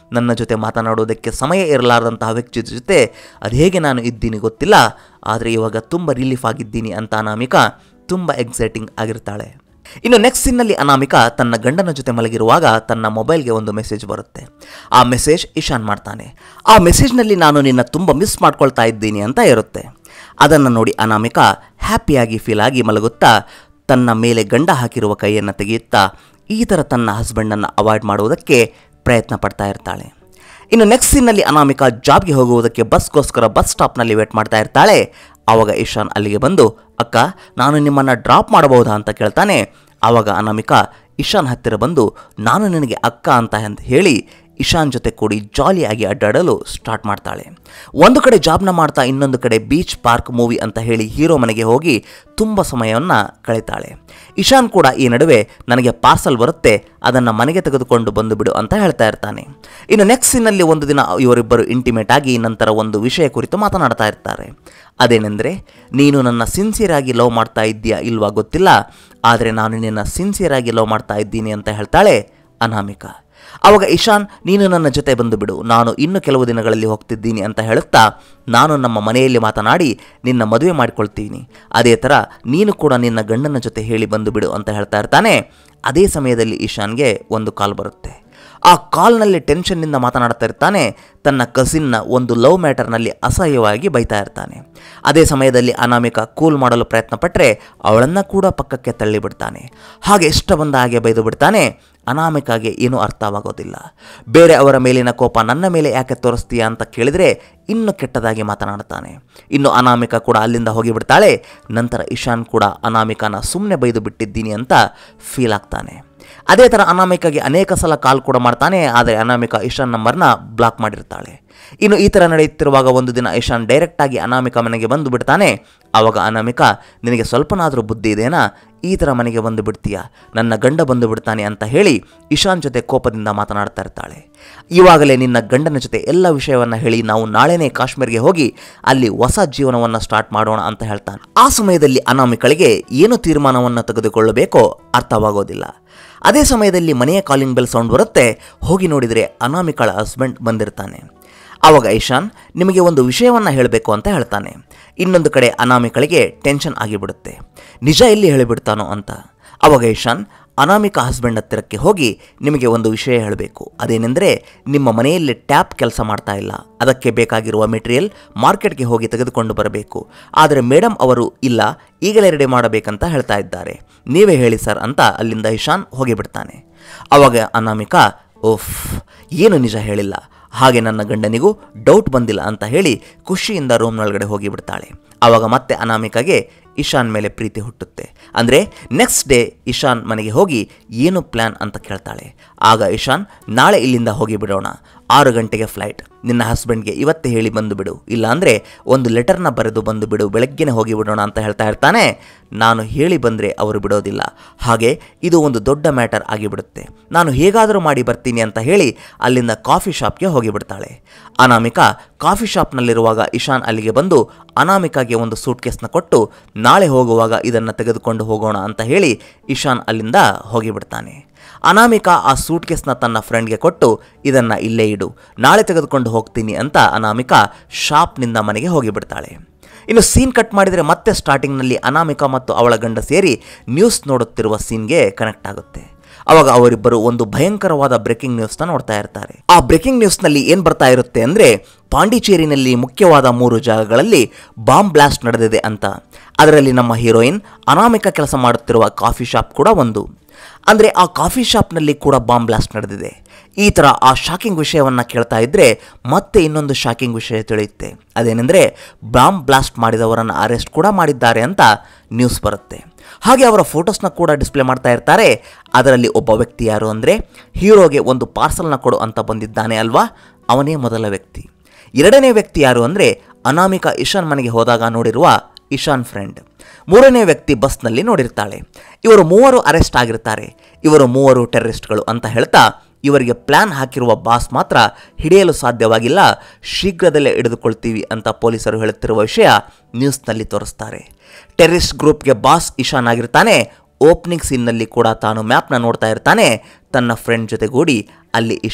ನನ್ನ ಜೊತೆ ಮಾತನಾಡೋದಕ್ಕೆ ಸಮಯ ಇರಲಾರದಂತಹ ವ್ಯಕ್ತಿ ಜೊತೆ ಅದು ಹೇಗೆ ನಾನು ಇದ್ದೀನಿ ಗೊತ್ತಿಲ್ಲ, ಆದರೆ ಇವಾಗ ತುಂಬ ರಿಲೀಫ್ ಆಗಿದ್ದೀನಿ ಅಂತ ಅನಾಮಿಕಾ ತುಂಬ ಎಕ್ಸೈಟಿಂಗ್ ಆಗಿರ್ತಾಳೆ. ಇನ್ನು ನೆಕ್ಸ್ಟ್ ಸೀನ್ನಲ್ಲಿ ಅನಾಮಿಕಾ ತನ್ನ ಗಂಡನ ಜೊತೆ ಮಲಗಿರುವಾಗ ತನ್ನ ಮೊಬೈಲ್ಗೆ ಒಂದು ಮೆಸೇಜ್ ಬರುತ್ತೆ. ಆ ಮೆಸೇಜ್ ಇಶಾನ್ ಮಾಡ್ತಾನೆ. ಆ ಮೆಸೇಜ್ನಲ್ಲಿ ನಾನು ನಿನ್ನ ತುಂಬ ಮಿಸ್ ಮಾಡ್ಕೊಳ್ತಾ ಇದ್ದೀನಿ ಅಂತ ಇರುತ್ತೆ. ಅದನ್ನು ನೋಡಿ ಅನಾಮಿಕಾ ಹ್ಯಾಪಿಯಾಗಿ ಫೀಲ್ ಆಗಿ ಮಲಗುತ್ತಾ ತನ್ನ ಮೇಲೆ ಗಂಡ ಹಾಕಿರುವ ಕೈಯನ್ನು ತೆಗೆಯುತ್ತಾ ಈ ಥರ ತನ್ನ ಹಸ್ಬೆಂಡನ್ನು ಅವಾಯ್ಡ್ ಮಾಡುವುದಕ್ಕೆ ಪ್ರಯತ್ನ ಪಡ್ತಾ ಇರ್ತಾಳೆ. ಇನ್ನು ನೆಕ್ಸ್ಟ್ ಸೀನ್ನಲ್ಲಿ ಅನಾಮಿಕಾ ಜಾಬ್ಗೆ ಹೋಗುವುದಕ್ಕೆ ಬಸ್ಗೋಸ್ಕರ ಬಸ್ ಸ್ಟಾಪ್ನಲ್ಲಿ ವೇಟ್ ಮಾಡ್ತಾ ಇರ್ತಾಳೆ. ಆವಾಗ ಇಶಾನ್ ಅಲ್ಲಿಗೆ ಬಂದು, ಅಕ್ಕ ನಾನು ನಿಮ್ಮನ್ನು ಡ್ರಾಪ್ ಮಾಡಬಹುದಾ ಅಂತ ಕೇಳ್ತಾನೆ. ಆವಾಗ ಅನಾಮಿಕಾ ಇಶಾನ್ ಹತ್ತಿರ ಬಂದು, ನಾನು ನಿನಗೆ ಅಕ್ಕ ಅಂತ ಹೇಳಿ ಇಶಾನ್ ಜೊತೆ ಕೂಡಿ ಜಾಲಿಯಾಗಿ ಅಡ್ಡಾಡಲು ಸ್ಟಾರ್ಟ್ ಮಾಡ್ತಾಳೆ. ಒಂದು ಕಡೆ ಜಾಬ್ನ ಮಾಡ್ತಾ ಇನ್ನೊಂದು ಕಡೆ ಬೀಚ್ ಪಾರ್ಕ್ ಮೂವಿ ಅಂತ ಹೇಳಿ ಹೀರೋ ಮನೆಗೆ ಹೋಗಿ ತುಂಬ ಸಮಯವನ್ನು ಕಳೀತಾಳೆ. ಇಶಾನ್ ಕೂಡ ಈ ನಡುವೆ ನನಗೆ ಪಾರ್ಸಲ್ ಬರುತ್ತೆ, ಅದನ್ನು ಮನೆಗೆ ತೆಗೆದುಕೊಂಡು ಬಂದು ಬಿಡು ಅಂತ ಹೇಳ್ತಾ ಇರ್ತಾನೆ. ಇನ್ನು ನೆಕ್ಸ್ಟ್ ಸೀನಲ್ಲಿ ಒಂದು ದಿನ ಇವರಿಬ್ಬರು ಇಂಟಿಮೇಟ್ ಆಗಿ ನಂತರ ಒಂದು ವಿಷಯ ಕುರಿತು ಮಾತನಾಡ್ತಾ ಇರ್ತಾರೆ. ಅದೇನೆಂದರೆ, ನೀನು ನನ್ನ ಸಿನ್ಸಿಯರಾಗಿ ಲವ್ ಮಾಡ್ತಾ ಇದ್ದೀಯಾ ಇಲ್ವಾ ಗೊತ್ತಿಲ್ಲ, ಆದರೆ ನಾನು ನಿನ್ನ ಸಿನ್ಸಿಯರಾಗಿ ಲವ್ ಮಾಡ್ತಾ ಇದ್ದೀನಿ ಅಂತ ಹೇಳ್ತಾಳೆ ಅನಾಮಿಕಾ. ಆವಾಗ ಇಶಾನ್, ನೀನು ನನ್ನ ಜೊತೆ ಬಂದು ಬಿಡು, ನಾನು ಇನ್ನು ಕೆಲವು ದಿನಗಳಲ್ಲಿ ಹೋಗ್ತಿದ್ದೀನಿ ಅಂತ ಹೇಳುತ್ತಾ ನಾನು ನಮ್ಮ ಮನೆಯಲ್ಲಿ ಮಾತನಾಡಿ ನಿನ್ನ ಮದುವೆ ಮಾಡಿಕೊಳ್ತೀನಿ, ಅದೇ ಥರ ನೀನು ಕೂಡ ನಿನ್ನ ಗಂಡನ ಜೊತೆ ಹೇಳಿ ಬಂದು ಬಿಡು ಅಂತ ಹೇಳ್ತಾ ಇರ್ತಾನೆ. ಅದೇ ಸಮಯದಲ್ಲಿ ಇಶಾನ್ಗೆ ಒಂದು ಕಾಲ್ ಬರುತ್ತೆ. ಆ ಕಾಲ್ನಲ್ಲಿ ಟೆನ್ಷನ್ನಿಂದ ಮಾತನಾಡ್ತಾ ಇರ್ತಾನೆ. ತನ್ನ ಕಸಿನ್ನ ಒಂದು ಲವ್ ಮ್ಯಾಟರ್ನಲ್ಲಿ ಅಸಹ್ಯವಾಗಿ ಬೈತಾ ಇರ್ತಾನೆ. ಅದೇ ಸಮಯದಲ್ಲಿ ಅನಾಮಿಕಾ ಕೂಲ್ ಮಾಡಲು ಪ್ರಯತ್ನ ಪಟ್ಟರೆ ಅವಳನ್ನು ಕೂಡ ಪಕ್ಕಕ್ಕೆ ತಳ್ಳಿಬಿಡ್ತಾನೆ. ಹಾಗೆ ಇಷ್ಟ ಬಂದ ಹಾಗೆ ಬೈದು ಬಿಡ್ತಾನೆ. ಅನಾಮಿಕಾಗೆ ಏನೂ ಅರ್ಥವಾಗೋದಿಲ್ಲ. ಬೇರೆ ಅವರ ಮೇಲಿನ ಕೋಪ ನನ್ನ ಮೇಲೆ ಯಾಕೆ ತೋರಿಸ್ತೀಯಾ ಅಂತ ಕೇಳಿದರೆ ಇನ್ನೂ ಕೆಟ್ಟದಾಗಿ ಮಾತನಾಡ್ತಾನೆ. ಇನ್ನು ಅನಾಮಿಕಾ ಕೂಡ ಅಲ್ಲಿಂದ ಹೋಗಿಬಿಡ್ತಾಳೆ. ನಂತರ ಇಶಾನ್ ಕೂಡ ಅನಾಮಿಕಾನ ಸುಮ್ಮನೆ ಬೈದು ಬಿಟ್ಟಿದ್ದೀನಿ ಅಂತ ಫೀಲ್ ಆಗ್ತಾನೆ. ಅದೇ ಥರ ಅನಾಮಿಕಾಗೆ ಅನೇಕ ಸಲ ಕಾಲ್ ಕೂಡ ಮಾಡ್ತಾನೆ. ಆದರೆ ಅನಾಮಿಕಾ ಇಶಾನ್ ನಂಬರ್ನ ಬ್ಲಾಕ್ ಮಾಡಿರ್ತಾಳೆ. ಇನ್ನು ಈ ಥರ ನಡೆಯುತ್ತಿರುವಾಗ ಒಂದು ದಿನ ಇಶಾನ್ ಡೈರೆಕ್ಟಾಗಿ ಅನಾಮಿಕಾ ಮನೆಗೆ ಬಂದು ಬಿಡ್ತಾನೆ. ಆವಾಗ ಅನಾಮಿಕಾ, ನಿನಗೆ ಸ್ವಲ್ಪನಾದರೂ ಬುದ್ಧಿ ಇದೆಯಾ, ಈ ಥರ ಮನೆಗೆ ಬಂದು ಬಿಡ್ತೀಯಾ, ನನ್ನ ಗಂಡ ಬಂದು ಬಿಡ್ತಾನೆ ಅಂತ ಹೇಳಿ ಇಶಾನ್ ಜೊತೆ ಕೋಪದಿಂದ ಮಾತನಾಡ್ತಾ ಇರ್ತಾಳೆ. ಇವಾಗಲೇ ನಿನ್ನ ಗಂಡನ ಜೊತೆ ಎಲ್ಲ ವಿಷಯವನ್ನು ಹೇಳಿ ನಾವು ನಾಳೆನೇ ಕಾಶ್ಮೀರ್ಗೆ ಹೋಗಿ ಅಲ್ಲಿ ಹೊಸ ಜೀವನವನ್ನು ಸ್ಟಾರ್ಟ್ ಮಾಡೋಣ ಅಂತ ಹೇಳ್ತಾನೆ. ಆ ಸಮಯದಲ್ಲಿ ಅನಾಮಿಕಳಿಗೆ ಏನು ತೀರ್ಮಾನವನ್ನು ತೆಗೆದುಕೊಳ್ಳಬೇಕೋ ಅರ್ಥವಾಗೋದಿಲ್ಲ. ಅದೇ ಸಮಯದಲ್ಲಿ ಮನೆಯ ಕಾಲಿಂಗ್ ಬೆಲ್ ಸೌಂಡ್ ಬರುತ್ತೆ. ಹೋಗಿ ನೋಡಿದರೆ ಅನಾಮಿಕಳ ಹಸ್ಬೆಂಡ್ ಬಂದಿರ್ತಾನೆ. ಆವಾಗ ಇಶಾನ್, ನಿಮಗೆ ಒಂದು ವಿಷಯವನ್ನು ಹೇಳಬೇಕು ಅಂತ ಹೇಳ್ತಾನೆ. ಇನ್ನೊಂದು ಕಡೆ ಅನಾಮಿಕಳಿಗೆ ಟೆನ್ಷನ್ ಆಗಿಬಿಡುತ್ತೆ, ನಿಜ ಎಲ್ಲಿ ಹೇಳಿಬಿಡ್ತಾನೋ ಅಂತ. ಆವಾಗ ಇಶಾನ್ ಅನಾಮಿಕಾ ಹಸ್ಬೆಂಡ್ ಹತ್ತಿರಕ್ಕೆ ಹೋಗಿ, ನಿಮಗೆ ಒಂದು ವಿಷಯ ಹೇಳಬೇಕು, ಅದೇನೆಂದರೆ ನಿಮ್ಮ ಮನೆಯಲ್ಲಿ ಟ್ಯಾಪ್ ಕೆಲಸ ಮಾಡ್ತಾ ಇಲ್ಲ, ಅದಕ್ಕೆ ಬೇಕಾಗಿರುವ ಮೆಟೀರಿಯಲ್ ಮಾರ್ಕೆಟ್ಗೆ ಹೋಗಿ ತೆಗೆದುಕೊಂಡು ಬರಬೇಕು, ಆದರೆ ಮೇಡಮ್ ಅವರು ಇಲ್ಲ, ಈಗಲೇ ರೆಡಿ ಮಾಡಬೇಕಂತ ಹೇಳ್ತಾ ಇದ್ದಾರೆ, ನೀವೇ ಹೇಳಿ ಸರ್ ಅಂತ ಅಲ್ಲಿಂದ ಇಶಾನ್ ಹೋಗಿಬಿಡ್ತಾನೆ. ಆವಾಗ ಅನಾಮಿಕಾ, ಓಫ್ ಏನು ನಿಜ ಹೇಳಿಲ್ಲ, ಹಾಗೆ ನನ್ನ ಗಂಡನಿಗೂ ಡೌಟ್ ಬಂದಿಲ್ಲ ಅಂತ ಹೇಳಿ ಖುಷಿಯಿಂದ ರೂಮ್ನೊಳಗಡೆ ಹೋಗಿಬಿಡ್ತಾಳೆ. ಆವಾಗ ಮತ್ತೆ ಅನಾಮಿಕಾಗೆ ಇಶಾನ್ ಮೇಲೆ ಪ್ರೀತಿ ಹುಟ್ಟುತ್ತೆ. ಅಂದರೆ ನೆಕ್ಸ್ಟ್ ಡೇ ಇಶಾನ್ ಮನೆಗೆ ಹೋಗಿ ಏನು ಪ್ಲ್ಯಾನ್ ಅಂತ ಕೇಳ್ತಾಳೆ. ಆಗ ಇಶಾನ್, ನಾಳೆ ಇಲ್ಲಿಂದ ಹೋಗಿಬಿಡೋಣ, 6 ಗಂಟೆಗೆ ಫ್ಲೈಟ್, ನಿನ್ನ ಹಸ್ಬೆಂಡ್ಗೆ ಇವತ್ತೇ ಹೇಳಿ ಬಂದು ಬಿಡು, ಇಲ್ಲಾಂದರೆ ಒಂದು ಲೆಟರ್ನ ಬರೆದು ಬಂದು ಬಿಡು, ಬೆಳಗ್ಗೆನೇ ಹೋಗಿಬಿಡೋಣ ಅಂತ ಹೇಳ್ತಾ ಇರ್ತಾನೆ. ನಾನು ಹೇಳಿ ಬಂದರೆ ಅವರು ಬಿಡೋದಿಲ್ಲ, ಹಾಗೆ ಇದು ಒಂದು ದೊಡ್ಡ ಮ್ಯಾಟರ್ ಆಗಿಬಿಡುತ್ತೆ, ನಾನು ಹೇಗಾದರೂ ಮಾಡಿ ಬರ್ತೀನಿ ಅಂತ ಹೇಳಿ ಅಲ್ಲಿಂದ ಕಾಫಿ ಶಾಪ್ಗೆ ಹೋಗಿಬಿಡ್ತಾಳೆ. ಅನಾಮಿಕಾ ಕಾಫಿ ಶಾಪ್ನಲ್ಲಿರುವಾಗ ಇಶಾನ್ ಅಲ್ಲಿಗೆ ಬಂದು ಅನಾಮಿಕಾಗೆ ಒಂದು ಸೂಟ್ ಕೇಸ್ನ ಕೊಟ್ಟು, ನಾಳೆ ಹೋಗುವಾಗ ಇದನ್ನು ತೆಗೆದುಕೊಂಡು ಹೋಗೋಣ ಅಂತ ಹೇಳಿ ಇಶಾನ್ ಅಲ್ಲಿಂದ ಹೋಗಿಬಿಡ್ತಾನೆ. ಅನಾಮಿಕಾ ಆ ಸೂಟ್ ಕೇಸ್ನ ತನ್ನ ಫ್ರೆಂಡ್ಗೆ ಕೊಟ್ಟು, ಇದನ್ನು ಇಲ್ಲೇ ಇಡು, ನಾಳೆ ತೆಗೆದುಕೊಂಡು ಹೋಗ್ತೀನಿ ಅಂತ ಅನಾಮಿಕಾ ಶಾಪ್ನಿಂದ ಮನೆಗೆ ಹೋಗಿಬಿಡ್ತಾಳೆ. ಇನ್ನು ಸೀನ್ ಕಟ್ ಮಾಡಿದರೆ ಮತ್ತೆ ಸ್ಟಾರ್ಟಿಂಗ್ನಲ್ಲಿ ಅನಾಮಿಕಾ ಮತ್ತು ಅವಳ ಗಂಡ ಸೇರಿ ನ್ಯೂಸ್ ನೋಡುತ್ತಿರುವ ಸೀನ್ಗೆ ಕನೆಕ್ಟ್ ಆಗುತ್ತೆ. ಅವಾಗ ಅವರಿಬ್ಬರು ಒಂದು ಭಯಂಕರವಾದ ಬ್ರೇಕಿಂಗ್ ನ್ಯೂಸ್ನ ನೋಡ್ತಾ ಇರ್ತಾರೆ. ಆ ಬ್ರೇಕಿಂಗ್ ನ್ಯೂಸ್ನಲ್ಲಿ ಏನು ಬರ್ತಾ ಇರುತ್ತೆ ಅಂದರೆ, ಪಾಂಡಿಚೇರಿನಲ್ಲಿ ಮುಖ್ಯವಾದ 3 ಜಾಗಗಳಲ್ಲಿ ಬಾಂಬ್ ಬ್ಲಾಸ್ಟ್ ನಡೆದಿದೆ ಅಂತ. ಅದರಲ್ಲಿ ನಮ್ಮ ಹೀರೋಯಿನ್ ಅನಾಮಿಕಾ ಕೆಲಸ ಮಾಡುತ್ತಿರುವ ಕಾಫಿ ಶಾಪ್ ಕೂಡ ಒಂದು. ಅಂದರೆ ಆ ಕಾಫಿ ಶಾಪ್ನಲ್ಲಿ ಕೂಡ ಬಾಂಬ್ ಬ್ಲಾಸ್ಟ್ ನಡೆದಿದೆ. ಈ ಥರ ಆ ಶಾಕಿಂಗ್ ವಿಷಯವನ್ನು ಕೇಳ್ತಾ ಇದ್ದರೆ ಮತ್ತೆ ಇನ್ನೊಂದು ಶಾಕಿಂಗ್ ವಿಷಯ ತಿಳಿಯುತ್ತೆ. ಅದೇನೆಂದರೆ, ಬಾಂಬ್ ಬ್ಲಾಸ್ಟ್ ಮಾಡಿದವರನ್ನು ಅರೆಸ್ಟ್ ಕೂಡ ಮಾಡಿದ್ದಾರೆ ಅಂತ ನ್ಯೂಸ್ ಬರುತ್ತೆ. ಹಾಗೆ ಅವರ ಫೋಟೋಸ್ನ ಕೂಡ ಡಿಸ್ಪ್ಲೇ ಮಾಡ್ತಾ ಇರ್ತಾರೆ. ಅದರಲ್ಲಿ ಒಬ್ಬ ವ್ಯಕ್ತಿ ಯಾರು ಅಂದರೆ, ಹೀರೋಗೆ ಒಂದು ಪಾರ್ಸಲ್ನ ಕೊಡು ಅಂತ ಬಂದಿದ್ದಾನೆ ಅಲ್ವಾ, ಅವನೇ ಮೊದಲ ವ್ಯಕ್ತಿ. ಎರಡನೇ ವ್ಯಕ್ತಿ ಯಾರು ಅಂದರೆ, ಅನಾಮಿಕಾ ಇಶಾನ್ ಮನೆಗೆ ಹೋದಾಗ ನೋಡಿರುವ ಇಶಾನ್ ಫ್ರೆಂಡ್. ಮೂರನೇ ವ್ಯಕ್ತಿ ಬಸ್ನಲ್ಲಿ ನೋಡಿರ್ತಾಳೆ. ಇವರು 3 ಅರೆಸ್ಟ್ ಆಗಿರ್ತಾರೆ. ಇವರು 3 ಟೆರರಿಸ್ಟ್ಗಳು ಅಂತ ಹೇಳ್ತಾ ಇವರಿಗೆ ಪ್ಲಾನ್ ಹಾಕಿರುವ ಬಾಸ್ ಮಾತ್ರ ಹಿಡಿಯಲು ಸಾಧ್ಯವಾಗಿಲ್ಲ, ಶೀಘ್ರದಲ್ಲೇ ಹಿಡಿದುಕೊಳ್ತೀವಿ ಅಂತ ಪೊಲೀಸರು ಹೇಳುತ್ತಿರುವ ವಿಷಯ ನ್ಯೂಸ್ನಲ್ಲಿ ತೋರಿಸ್ತಾರೆ. ಟೆರರಿಸ್ಟ್ ಗ್ರೂಪ್ಗೆ ಬಾಸ್ ಇಶಾನ್ ಆಗಿರ್ತಾನೆ. ಓಪನಿಂಗ್ ಸೀನ್ನಲ್ಲಿ ಕೂಡ ತಾನು ಮ್ಯಾಪ್ನ ನೋಡ್ತಾ ಇರ್ತಾನೆ ತನ್ನ ಫ್ರೆಂಡ್ ಜೊತೆಗೂಡಿ ಅಲ್ಲಿ ಇಶಾನ್.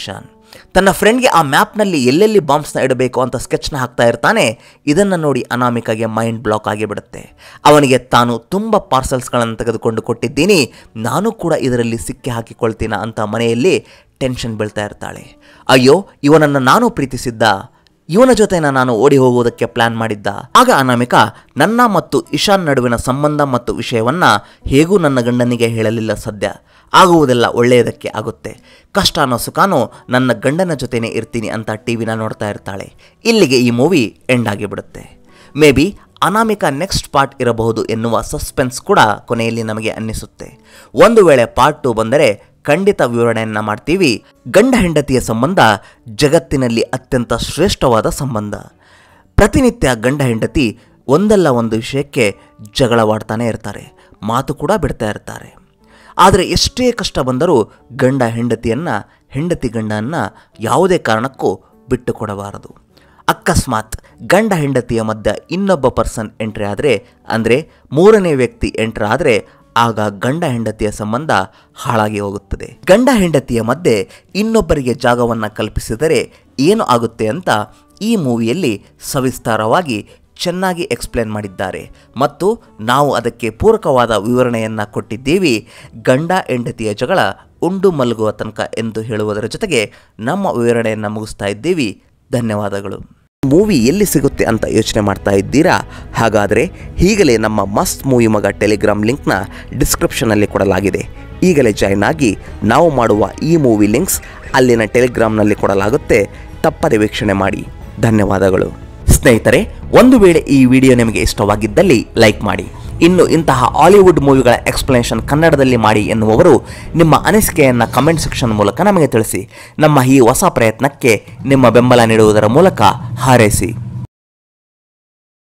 ತನ್ನ ಫ್ರೆಂಡ್ಗೆ ಆ ಮ್ಯಾಪ್ನಲ್ಲಿ ಎಲ್ಲೆಲ್ಲಿ ಬಾಂಬ್ಸ್ನ ಇಡಬೇಕು ಅಂತ ಸ್ಕೆಚ್ನ ಹಾಕ್ತಾ ಇರ್ತಾನೆ. ಇದನ್ನು ನೋಡಿ ಅನಾಮಿಕಾಗೆ ಮೈಂಡ್ ಬ್ಲಾಕ್ ಆಗಿಬಿಡುತ್ತೆ. ಅವನಿಗೆ ತಾನು ತುಂಬ ಪಾರ್ಸಲ್ಸ್ಗಳನ್ನು ತೆಗೆದುಕೊಂಡು ಕೊಟ್ಟಿದ್ದೀನಿ, ನಾನು ಕೂಡ ಇದರಲ್ಲಿ ಸಿಕ್ಕಿ ಹಾಕಿಕೊಳ್ತೀನ ಅಂತ ಮನೆಯಲ್ಲಿ ಟೆನ್ಷನ್ ಬೀಳ್ತಾ ಇರ್ತಾಳೆ. ಅಯ್ಯೋ, ಇವನನ್ನು ನಾನು ಪ್ರೀತಿಸಿದ್ದ, ಇವನ ಜೊತೆ ನಾನು ಓಡಿ ಹೋಗುವುದಕ್ಕೆ ಪ್ಲಾನ್ ಮಾಡಿದ್ದ. ಆಗ ಅನಾಮಿಕಾ ನನ್ನ ಮತ್ತು ಇಶಾನ್ ನಡುವಿನ ಸಂಬಂಧ ಮತ್ತು ವಿಷಯವನ್ನ ಹೇಗೂ ನನ್ನ ಗಂಡನಿಗೆ ಹೇಳಲಿಲ್ಲ, ಸದ್ಯ ಆಗುವುದೆಲ್ಲ ಒಳ್ಳೆಯದಕ್ಕೆ ಆಗುತ್ತೆ, ಕಷ್ಟನೋ ಸುಖಾನೋ ನನ್ನ ಗಂಡನ ಜೊತೆನೇ ಇರ್ತೀನಿ ಅಂತ ಟಿವಿನ ನೋಡ್ತಾ ಇರ್ತಾಳೆ. ಇಲ್ಲಿಗೆ ಈ ಮೂವಿ ಎಂಡ್ ಆಗಿಬಿಡುತ್ತೆ. Maybe Anamika next part ಇರಬಹುದು ಎನ್ನುವ ಸಸ್ಪೆನ್ಸ್ ಕೂಡ ಕೊನೆಯಲ್ಲಿ ನಮಗೆ ಅನ್ನಿಸುತ್ತೆ. ಒಂದು ವೇಳೆ ಪಾರ್ಟ್ 2 ಬಂದರೆ ಖಂಡಿತ ವಿವರಣೆಯನ್ನು ಮಾಡ್ತೀವಿ. ಗಂಡ ಹೆಂಡತಿಯ ಸಂಬಂಧ ಜಗತ್ತಿನಲ್ಲಿ ಅತ್ಯಂತ ಶ್ರೇಷ್ಠವಾದ ಸಂಬಂಧ. ಪ್ರತಿನಿತ್ಯ ಗಂಡ ಹೆಂಡತಿ ಒಂದಲ್ಲ ಒಂದು ವಿಷಯಕ್ಕೆ ಜಗಳವಾಡ್ತಾನೆ ಇರ್ತಾರೆ, ಮಾತು ಕೂಡ ಬಿಡ್ತಾ ಇರ್ತಾರೆ. ಆದರೆ ಎಷ್ಟೇ ಕಷ್ಟ ಬಂದರೂ ಗಂಡ ಹೆಂಡತಿಯನ್ನು, ಹೆಂಡತಿ ಗಂಡನ್ನು ಯಾವುದೇ ಕಾರಣಕ್ಕೂ ಬಿಟ್ಟು ಕೊಡಬಾರದು. ಅಕಸ್ಮಾತ್ ಗಂಡ ಹೆಂಡತಿಯ ಮಧ್ಯೆ ಇನ್ನೊಬ್ಬ ಪರ್ಸನ್ ಎಂಟ್ರಿ ಆದರೆ, ಅಂದರೆ ಮೂರನೇ ವ್ಯಕ್ತಿ ಎಂಟ್ರಿ ಆದರೆ, ಆಗ ಗಂಡ ಹೆಂಡತಿಯ ಸಂಬಂಧ ಹಾಳಾಗಿ ಹೋಗುತ್ತದೆ. ಗಂಡ ಹೆಂಡತಿಯ ಮಧ್ಯೆ ಇನ್ನೊಬ್ಬರಿಗೆ ಜಾಗವನ್ನು ಕಲ್ಪಿಸಿದರೆ ಏನು ಆಗುತ್ತೆ ಅಂತ ಈ ಮೂವಿಯಲ್ಲಿ ಸವಿಸ್ತಾರವಾಗಿ ಚೆನ್ನಾಗಿ ಎಕ್ಸ್ಪ್ಲೇನ್ ಮಾಡಿದ್ದಾರೆ ಮತ್ತು ನಾವು ಅದಕ್ಕೆ ಪೂರಕವಾದ ವಿವರಣೆಯನ್ನು ಕೊಟ್ಟಿದ್ದೀವಿ. ಗಂಡ ಹೆಂಡತಿಯ ಜಗಳ ಉಂಡು ಮಲಗುವ ತನಕ ಎಂದು ಹೇಳುವುದರ ಜೊತೆಗೆ ನಮ್ಮ ವಿವರಣೆಯನ್ನು ಮುಗಿಸ್ತಾ ಇದ್ದೀವಿ. ಧನ್ಯವಾದಗಳು. ಮೂವಿ ಎಲ್ಲಿ ಸಿಗುತ್ತೆ ಅಂತ ಯೋಚನೆ ಮಾಡ್ತಾ ಇದ್ದೀರಾ? ಹಾಗಾದರೆ ಈಗಲೇ ನಮ್ಮ ಮಸ್ತ್ ಮೂವಿ ಮಗ ಟೆಲಿಗ್ರಾಮ್ ಲಿಂಕ್ನ ಡಿಸ್ಕ್ರಿಪ್ಷನಲ್ಲಿ ಕೊಡಲಾಗಿದೆ. ಈಗಲೇ ಜಾಯ್ನ್ ಆಗಿ ನಾವು ಮಾಡುವ ಈ ಮೂವಿ ಲಿಂಕ್ಸ್ ಅಲ್ಲಿನ ಟೆಲಿಗ್ರಾಮ್ನಲ್ಲಿ ಕೊಡಲಾಗುತ್ತೆ. ತಪ್ಪದೆ ವೀಕ್ಷಣೆ ಮಾಡಿ. ಧನ್ಯವಾದಗಳು. ಸ್ನೇಹಿತರೆ, ಒಂದು ವೇಳೆ ಈ ವಿಡಿಯೋ ನಿಮಗೆ ಇಷ್ಟವಾಗಿದ್ದಲ್ಲಿ ಲೈಕ್ ಮಾಡಿ. ಇನ್ನು ಇಂತಹ ಹಾಲಿವುಡ್ ಮೂವಿಗಳ ಎಕ್ಸ್ಪ್ಲನೇಷನ್ ಕನ್ನಡದಲ್ಲಿ ಮಾಡಿ ಎನ್ನುವವರು ನಿಮ್ಮ ಅನಿಸಿಕೆಯನ್ನು ಕಮೆಂಟ್ ಸೆಕ್ಷನ್ ಮೂಲಕ ನಮಗೆ ತಿಳಿಸಿ. ನಮ್ಮ ಈ ಹೊಸ ಪ್ರಯತ್ನಕ್ಕೆ ನಿಮ್ಮ ಬೆಂಬಲ ನೀಡುವುದರ ಮೂಲಕ ಹಾರೈಸಿ.